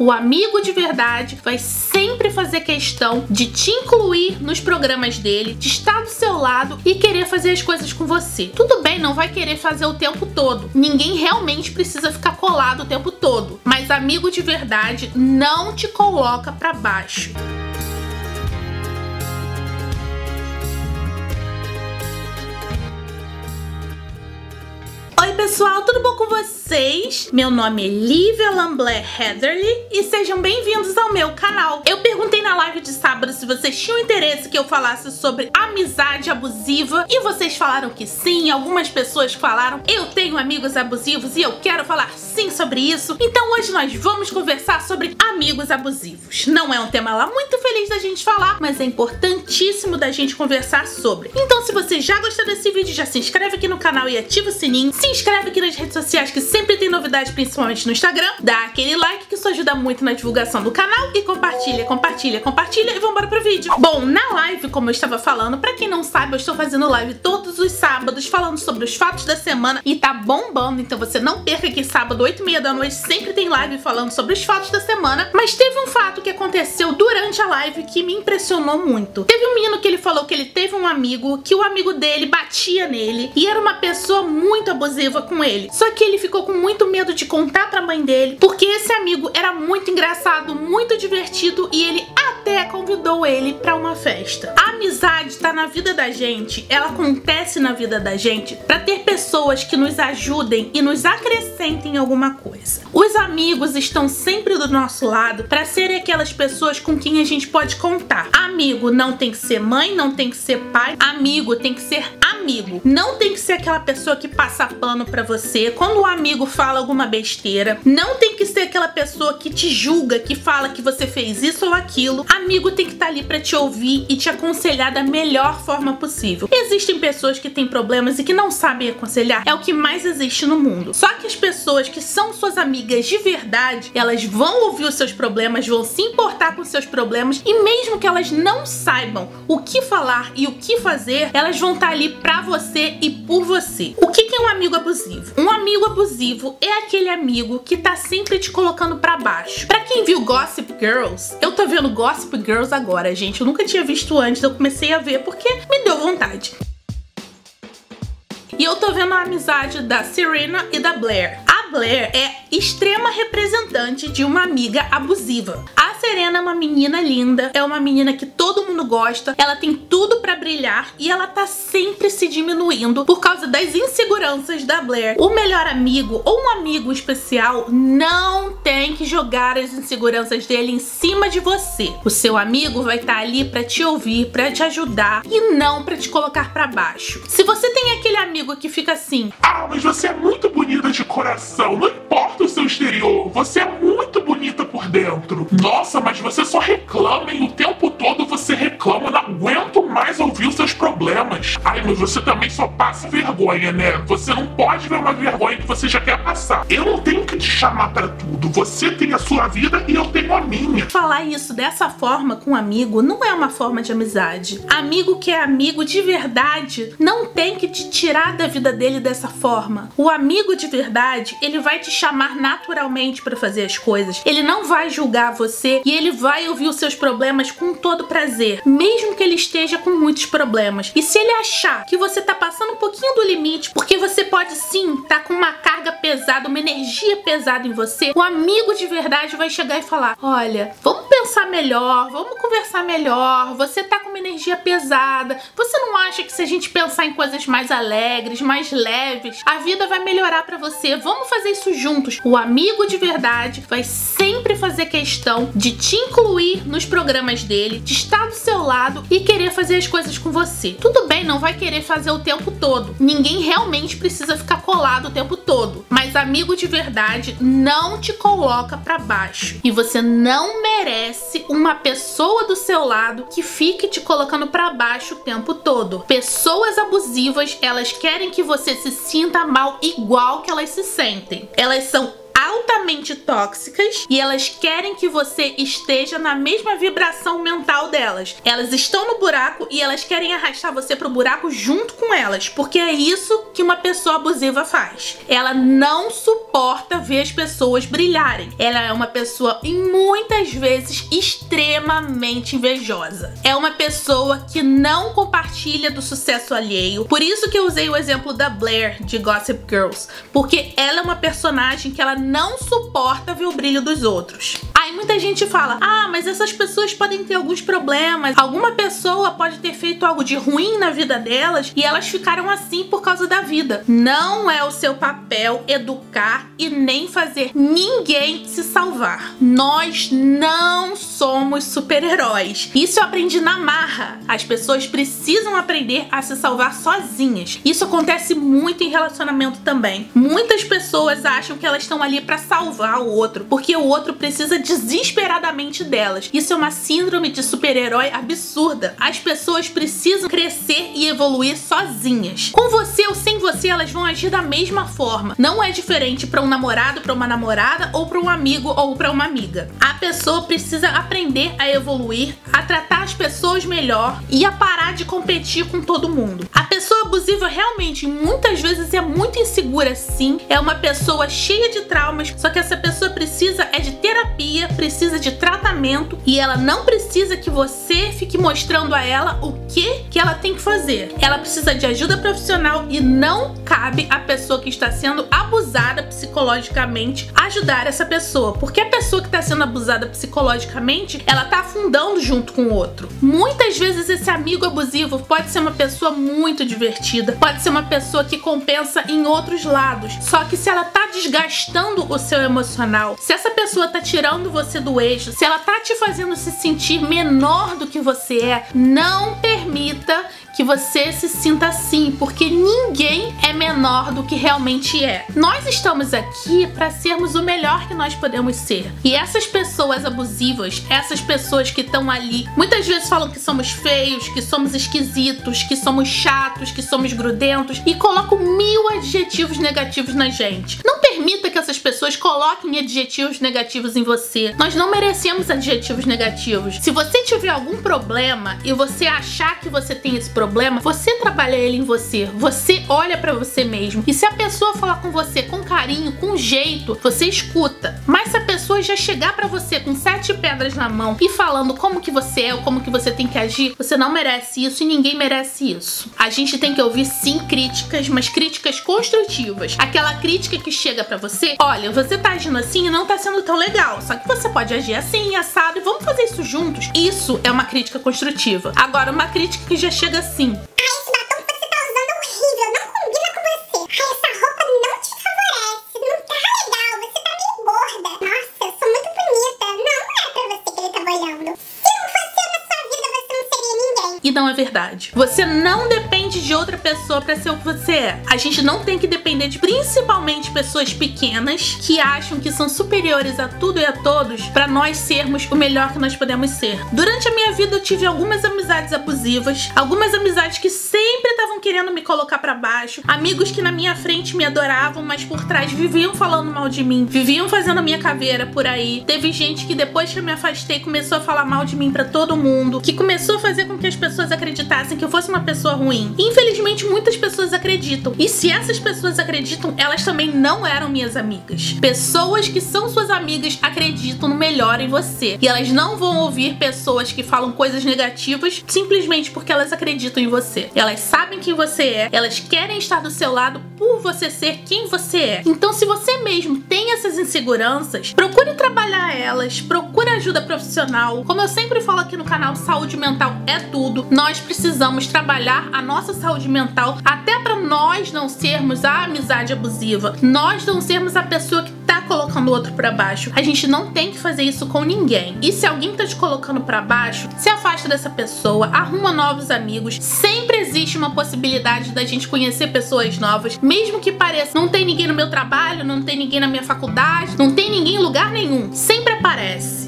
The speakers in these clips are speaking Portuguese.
O amigo de verdade vai sempre fazer questão de te incluir nos programas dele, de estar do seu lado e querer fazer as coisas com você. Tudo bem, não vai querer fazer o tempo todo. Ninguém realmente precisa ficar colado o tempo todo. Mas amigo de verdade não te coloca pra baixo. Oi pessoal, tudo bom com vocês? Meu nome é Lívia Lamblé Heatherly e sejam bem-vindos ao meu canal. Eu perguntei na live de sábado se vocês tinham interesse que eu falasse sobre amizade abusiva e vocês falaram que sim. Algumas pessoas falaram eu tenho amigos abusivos e eu quero falar sim sobre isso. Então hoje nós vamos conversar sobre amigos abusivos. Não é um tema lá muito feliz da gente falar, mas é importantíssimo da gente conversar sobre. Então se você já gostou desse vídeo, já se inscreve aqui no canal e ativa o sininho. Se inscreve aqui nas redes sociais que sempre tem novidade, principalmente no Instagram. Dá aquele like que isso ajuda muito na divulgação do canal e compartilha, compartilha, compartilha e vambora pro vídeo. Bom, na live, como eu estava falando, pra quem não sabe, eu estou fazendo live todos os sábados falando sobre os fatos da semana e tá bombando, então você não perca que sábado, 8h30 da noite, sempre tem live falando sobre os fatos da semana. Mas teve um fato que aconteceu durante a live que me impressionou muito. Teve um menino que ele falou que ele teve um amigo, que o amigo dele batia nele e era uma pessoa muito abusiva com ele. Só que ele ficou com muito medo de contar pra mãe dele, porque esse amigo era muito engraçado, muito divertido e ele até convidou ele pra uma festa. A amizade tá na vida da gente, ela acontece na vida da gente pra ter pessoas que nos ajudem e nos acrescentem alguma coisa. Os amigos estão sempre do nosso lado pra serem aquelas pessoas com quem a gente pode contar. Amigo não tem que ser mãe, não tem que ser pai, amigo tem que ser amigo. Não tem que ser aquela pessoa que passa pano pra você quando o amigo fala alguma besteira. Não tem que ser aquela pessoa que te julga, que fala que você fez isso ou aquilo. Amigo tem que estar ali pra te ouvir e te aconselhar da melhor forma possível. Existem pessoas que têm problemas e que não sabem aconselhar. É o que mais existe no mundo. Só que as pessoas que são suas amigas de verdade, elas vão ouvir os seus problemas, vão se importar com os seus problemas e mesmo que elas não saibam o que falar e o que fazer, elas vão estar ali pra você e por você. O que é um amigo abusivo? Um amigo abusivo é aquele amigo que tá sempre te colocando pra baixo. Pra quem viu Gossip Girls, eu tô vendo Gossip Girls agora, gente. Eu nunca tinha visto antes, eu comecei a ver porque me deu vontade. E eu tô vendo a amizade da Serena e da Blair. A Blair é extrema representante de uma amiga abusiva. A Serena é uma menina linda, é uma menina que todo mundo gosta, ela tem tudo pra brilhar e ela tá sempre se diminuindo por causa das inseguranças da Blair. O melhor amigo ou um amigo especial não tem que jogar as inseguranças dele em cima de você. O seu amigo vai estar ali pra te ouvir, pra te ajudar e não pra te colocar pra baixo. Se você tem aquele amigo que fica assim: ah, mas você é muito bonita de coração, não importa o seu exterior, você é muito bonita por dentro. Nossa, mas você só reclama e o tempo todo você reclama, não aguento mais ouvir os seus problemas. Ai, mas você também só passa vergonha, né? Você não pode ver uma vergonha que você já quer passar. Eu não tenho que te chamar pra tudo, você tem a sua vida e eu tenho a minha. Falar isso dessa forma com um amigo não é uma forma de amizade. Amigo que é amigo de verdade não tem que te tirar da vida dele dessa forma. O amigo de verdade, ele vai te chamar naturalmente pra fazer as coisas. Ele não vai julgar você e ele vai ouvir os seus problemas com todo prazer, mesmo que ele esteja com muitos problemas. E se ele achar que você tá passando um pouquinho do limite, porque você pode sim tá com uma carga pesada, uma energia pesada em você, o amigo de verdade vai chegar e falar: olha, vamos pensar melhor, vamos conversar melhor, você tá com uma energia pesada, você não acha que se a gente pensar em coisas mais alegres, mais leves, a vida vai melhorar pra você? Vamos fazer isso juntos. O amigo de verdade vai sempre fazer questão de te incluir nos programas dele, de estar do seu lado e querer fazer as coisas com você. Tudo bem, não vai querer fazer o tempo todo. Ninguém realmente precisa ficar colado o tempo todo. Mas amigo de verdade não te coloca pra baixo. E você não merece uma pessoa do seu lado que fique te colocando pra baixo o tempo todo. Pessoas abusivas, elas querem que você se sinta mal igual que elas se sentem. Elas são altamente tóxicas e elas querem que você esteja na mesma vibração mental delas. Elas estão no buraco e elas querem arrastar você pro buraco junto com elas, porque é isso que uma pessoa abusiva faz. Ela não suporta ver as pessoas brilharem. Ela é uma pessoa, muitas vezes, extremamente invejosa. É uma pessoa que não compartilha do sucesso alheio. Por isso que eu usei o exemplo da Blair, de Gossip Girls, porque ela é uma personagem que ela não suporta ver o brilho dos outros. Aí muita gente fala, ah, mas essas pessoas podem ter alguns problemas, alguma pessoa pode ter feito algo de ruim na vida delas e elas ficaram assim por causa da vida. Não é o seu papel educar e nem fazer ninguém se salvar. Nós não somos super-heróis. Isso eu aprendi na marra. As pessoas precisam aprender a se salvar sozinhas. Isso acontece muito em relacionamento também. Muitas pessoas acham que elas estão ali pra salvar o outro, porque o outro precisa desesperadamente delas. Isso é uma síndrome de super-herói absurda. As pessoas precisam crescer e evoluir sozinhas. Com você ou sem você, elas vão agir da mesma forma. Não é diferente pra um namorado, pra uma namorada, ou pra um amigo ou pra uma amiga. A pessoa precisa aprender a evoluir, a tratar as pessoas melhor e a parar de competir com todo mundo. A pessoa abusiva realmente muitas vezes é muito insegura, sim. É uma pessoa cheia de traumas, só que essa pessoa precisa de terapia, precisa de tratamento e ela não precisa que você fique mostrando a ela o que ela tem que fazer. Ela precisa de ajuda profissional e não cabe à pessoa que está sendo abusada psicologicamente ajudar essa pessoa, porque a pessoa que está sendo abusada psicologicamente, ela tá afundando junto com o outro. Muitas vezes esse amigo abusivo pode ser uma pessoa muito divertida, pode ser uma pessoa que compensa em outros lados, só que se ela tá desgastando o seu emocional, se essa pessoa tá tirando você do eixo, se ela tá te fazendo se sentir menor do que você é, não permita que você se sinta assim, porque ninguém é menor do que realmente é. Nós estamos aqui para sermos o melhor que nós podemos ser. E essas pessoas abusivas, essas pessoas que estão ali, muitas vezes falam que somos feios, que somos esquisitos, que somos chatos, que somos grudentos e colocam 1000 adjetivos negativos na gente. Não permita que essas pessoas coloquem adjetivos negativos em você. Nós não merecemos adjetivos negativos. Se você tiver algum problema e você achar que você tem esse problema, você trabalha ele em você. Você olha pra você mesmo. E se a pessoa falar com você com carinho, com jeito, você escuta. Mas se a pessoa já chegar pra você com 7 pedras na mão e falando como que você é ou como que você tem que agir, você não merece isso e ninguém merece isso. A gente tem que ouvir sim críticas, mas críticas construtivas. Aquela crítica que chega pra você, olha, você tá agindo assim e não tá sendo tão legal, só que você pode agir assim, assado, e vamos fazer isso juntos. Isso é uma crítica construtiva. Agora, uma crítica que já chega assim, esse batom que você tá usando é horrível, não combina com você. Essa roupa não te favorece, não tá legal, você tá meio gorda. Nossa, eu sou muito bonita. Não é pra você que ele tá olhando. Se não fosse eu na sua vida, você não seria ninguém. E não é verdade. Você não depende de outra pessoa pra ser o que você é. A gente não tem que depender de principalmente pessoas pequenas que acham que são superiores a tudo e a todos pra nós sermos o melhor que nós podemos ser. Durante a minha vida eu tive algumas amizades abusivas, algumas amizades que sempre estavam querendo me colocar pra baixo, amigos que na minha frente me adoravam, mas por trás viviam falando mal de mim, viviam fazendo a minha caveira por aí. Teve gente que depois que eu me afastei começou a falar mal de mim pra todo mundo, que começou a fazer com que as pessoas acreditassem que eu fosse uma pessoa ruim. Infelizmente muitas pessoas acreditam, e se essas pessoas acreditam, elas também não eram minhas amigas. Pessoas que são suas amigas acreditam no melhor em você, e elas não vão ouvir pessoas que falam coisas negativas simplesmente porque elas acreditam em você. Elas sabem quem você é, elas querem estar do seu lado por você ser quem você é. Então, se você mesmo tem essas inseguranças, procure trabalhar elas, procure ajuda profissional. Como eu sempre falo aqui no canal, saúde mental é tudo. Nós precisamos trabalhar a nossa saúde mental até pra nós não sermos a amizade abusiva, nós não sermos a pessoa que tá colocando o outro pra baixo. A gente não tem que fazer isso com ninguém. E se alguém tá te colocando pra baixo, se afasta dessa pessoa, arruma novos amigos. Sempre existe uma possibilidade da gente conhecer pessoas novas, mesmo que pareça, não tem ninguém no meu trabalho, não tem ninguém na minha faculdade, não tem ninguém em lugar nenhum. Sempre aparece.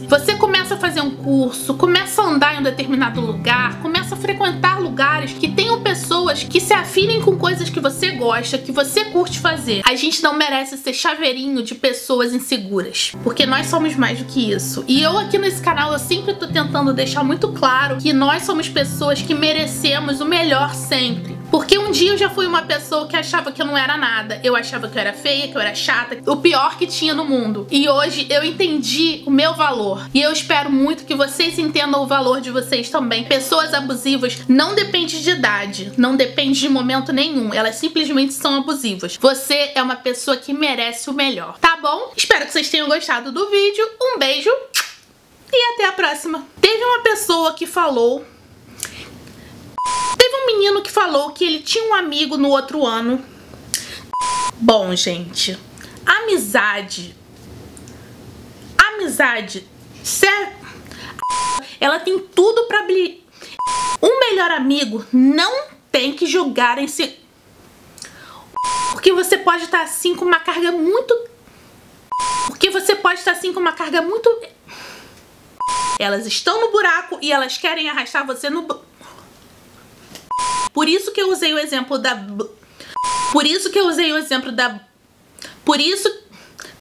Você começa a fazer um curso, começa a andar em um determinado lugar, começa a frequentar lugares que tenham pessoas que se afinem com coisas que você gosta, que você curte fazer. A gente não merece ser chaveirinho de pessoas inseguras, porque nós somos mais do que isso. E eu aqui nesse canal, eu sempre tô tentando deixar muito claro que nós somos pessoas que merecemos o melhor sempre. Porque um dia eu já fui uma pessoa que achava que eu não era nada. Eu achava que eu era feia, que eu era chata, o pior que tinha no mundo. E hoje eu entendi o meu valor. E eu espero muito que vocês entendam o valor de vocês também. Pessoas abusivas não depende de idade, não depende de momento nenhum. Elas simplesmente são abusivas. Você é uma pessoa que merece o melhor, tá bom? Espero que vocês tenham gostado do vídeo. Um beijo e até a próxima. Teve uma pessoa que falou... Teve um menino que falou que ele tinha um amigo no outro ano. Bom, gente, amizade, ela tem tudo pra brilhar. Um melhor amigo não tem que jogar em si. Porque você pode estar assim com uma carga muito... Elas estão no buraco e elas querem arrastar você no... Por isso que eu usei o exemplo da... Por isso